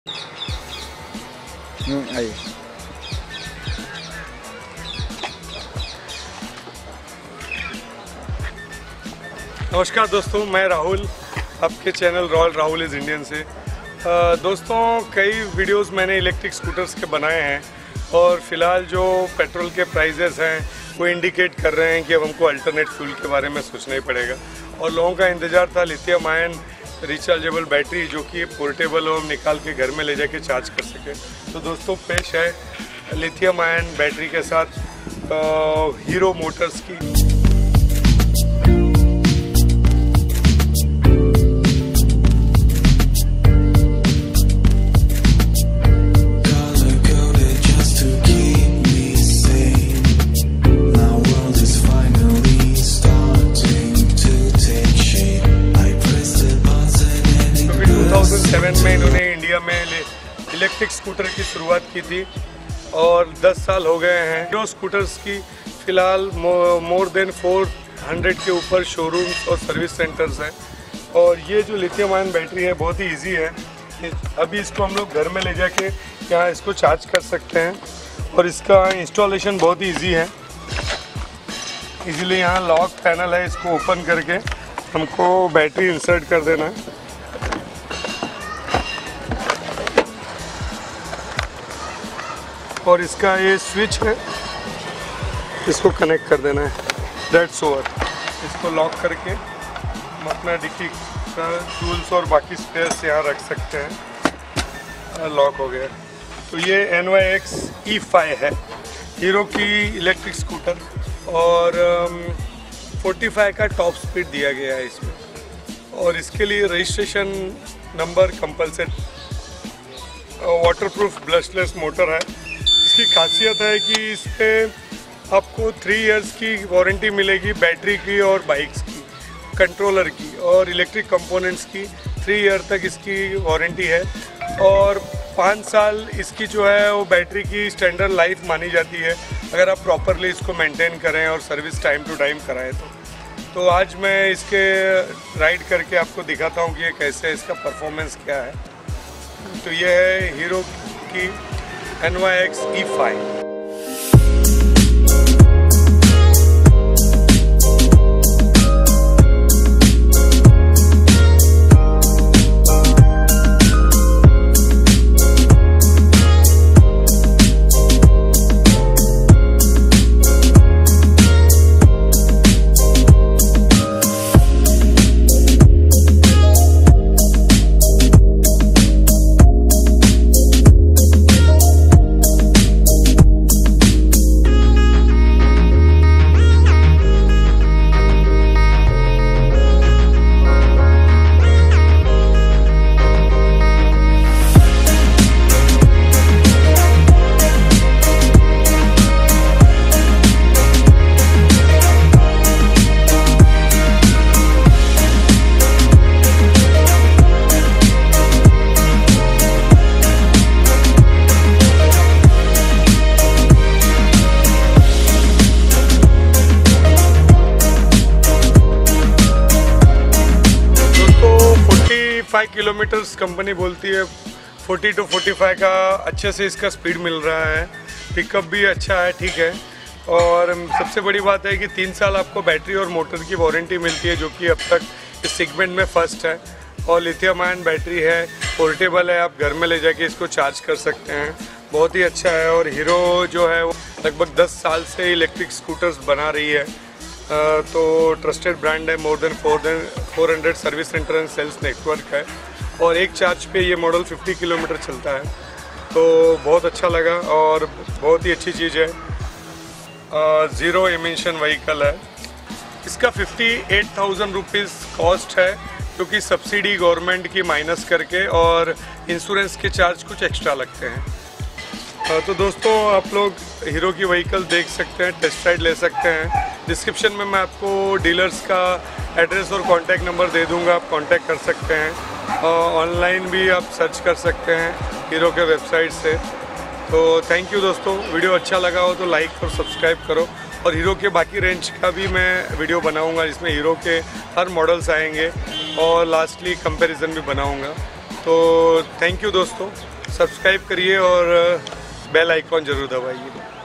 आइए। नमस्कार दोस्तों, मैं राहुल आपके channel royal Rahul is Indian से। दोस्तों, कई वीडियोस मैंने इलेक्ट्रिक स्कूटर्स के बनाए हैं और फ़िलहाल जो पेट्रोल के प्राइजेस हैं वो इंडिकेट कर रहे हैं कि अब हमको अल्टरनेट फ्यूल के बारे में सोचना ही पड़ेगा। और लोगों का इंतज़ार था लिथियम आयन रिचार्जेबल बैटरी जो कि पोर्टेबल हो, हम निकाल के घर में ले जाके चार्ज कर सकें। तो दोस्तों, पेश है लिथियम आयन बैटरी के साथ हीरो मोटर्स की में इन्होंने इंडिया में इलेक्ट्रिक स्कूटर की शुरुआत की थी और 10 साल हो गए हैं। हीरो स्कूटर्स की फ़िलहाल मोर देन 400 के ऊपर शोरूम्स और सर्विस सेंटर्स हैं। और ये जो लिथियम आयन बैटरी है बहुत ही इजी है। अभी इसको हम लोग घर में ले जाके यहाँ इसको चार्ज कर सकते हैं और इसका इंस्टॉलेशन बहुत ही ईजी है। इजीली यहाँ लॉक पैनल है, इसको ओपन करके हमको बैटरी इंसर्ट कर देना है। और इसका ये स्विच है, इसको कनेक्ट कर देना है, दैट्स ओवर। इसको लॉक करके हम अपना डिक्की का टूल्स और बाकी स्पेयर्स यहाँ रख सकते हैं। लॉक हो गया। तो ये NYX E5 है, हीरो की इलेक्ट्रिक स्कूटर और 45 का टॉप स्पीड दिया गया है इसमें। और इसके लिए registration number compulsory, waterproof brushless motor है। इसकी खासियत है कि इस पर आपको 3 इयर्स की वारंटी मिलेगी बैटरी की और बाइक्स की, कंट्रोलर की और इलेक्ट्रिक कंपोनेंट्स की 3 ईयर तक इसकी वारंटी है। और 5 साल इसकी जो है वो बैटरी की स्टैंडर्ड लाइफ मानी जाती है अगर आप प्रॉपरली इसको मेंटेन करें और सर्विस टाइम टू टाइम कराएं तो आज मैं इसके राइड करके आपको दिखाता हूँ कि ये कैसे, इसका परफॉर्मेंस क्या है। तो ये है हीरो की NYX E5। किलोमीटर्स कंपनी बोलती है, 40 to 45 का अच्छे से इसका स्पीड मिल रहा है। पिकअप भी अच्छा है, ठीक है। और सबसे बड़ी बात है कि 3 साल आपको बैटरी और मोटर की वारंटी मिलती है जो कि अब तक इस सेगमेंट में फर्स्ट है। और लिथियम आयन बैटरी है, पोर्टेबल है, आप घर में ले जाके इसको चार्ज कर सकते हैं, बहुत ही अच्छा है। और हीरो जो है वो लगभग 10 साल से इलेक्ट्रिक स्कूटर्स बना रही है, तो ट्रस्टेड ब्रांड है। More than 400 service centre and sales network है और एक चार्ज पे ये मॉडल 50 किलोमीटर चलता है। तो बहुत अच्छा लगा और बहुत ही अच्छी चीज़ है। ज़ीरो एमिशन व्हीकल है। इसका 58,000 रुपीज़ कॉस्ट है क्योंकि सब्सिडी गवर्नमेंट की माइनस करके और इंश्योरेंस के चार्ज कुछ एक्स्ट्रा लगते हैं। तो दोस्तों, आप लोग हीरो की व्हीकल देख सकते हैं, टेस्ट राइड ले सकते हैं। डिस्क्रिप्शन में मैं आपको डीलर्स का एड्रेस और कॉन्टैक्ट नंबर दे दूंगा, आप कॉन्टैक्ट कर सकते हैं। ऑनलाइन भी आप सर्च कर सकते हैं हीरो के वेबसाइट से। तो थैंक यू दोस्तों, वीडियो अच्छा लगा हो तो लाइक और सब्सक्राइब करो। और हीरो के बाकी रेंज का भी मैं वीडियो बनाऊंगा जिसमें हीरो के हर मॉडल्स आएंगे और लास्टली कंपैरिजन भी बनाऊंगा। तो थैंक यू दोस्तों। सब्सक्राइब करिए और बेल आइकॉन जरूर दबाइए।